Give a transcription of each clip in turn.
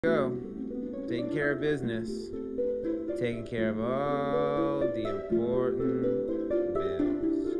Go. Taking care of business. Taking care of all the important bills.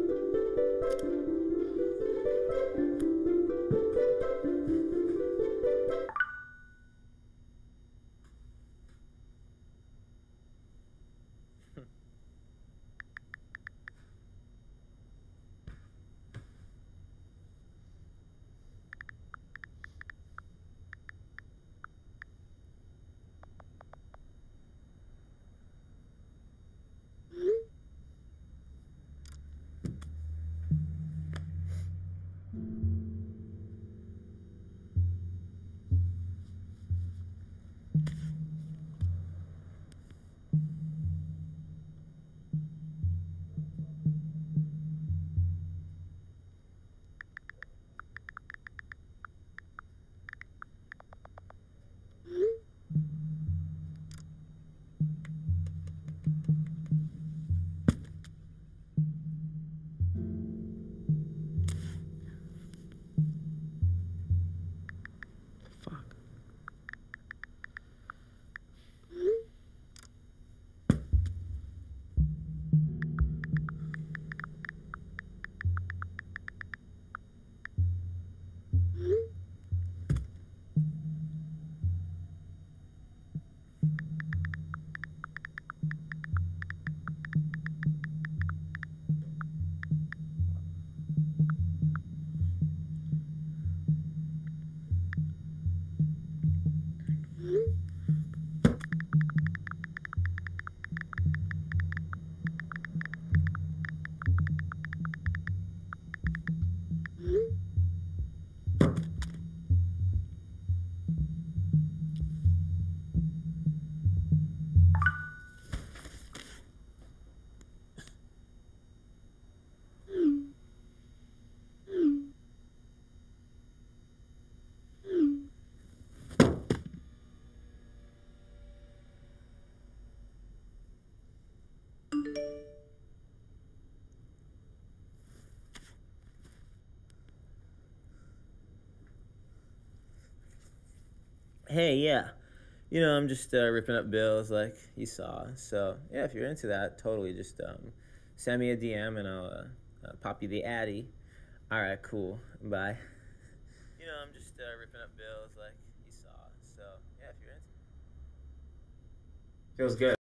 Fuck. Hey, yeah. I'm just ripping up bills like you saw. So, yeah, if you're into that, totally just send me a DM and I'll pop you the addy. All right, cool. Bye. I'm just ripping up bills like you saw. So, yeah, if you're into it. Feels good.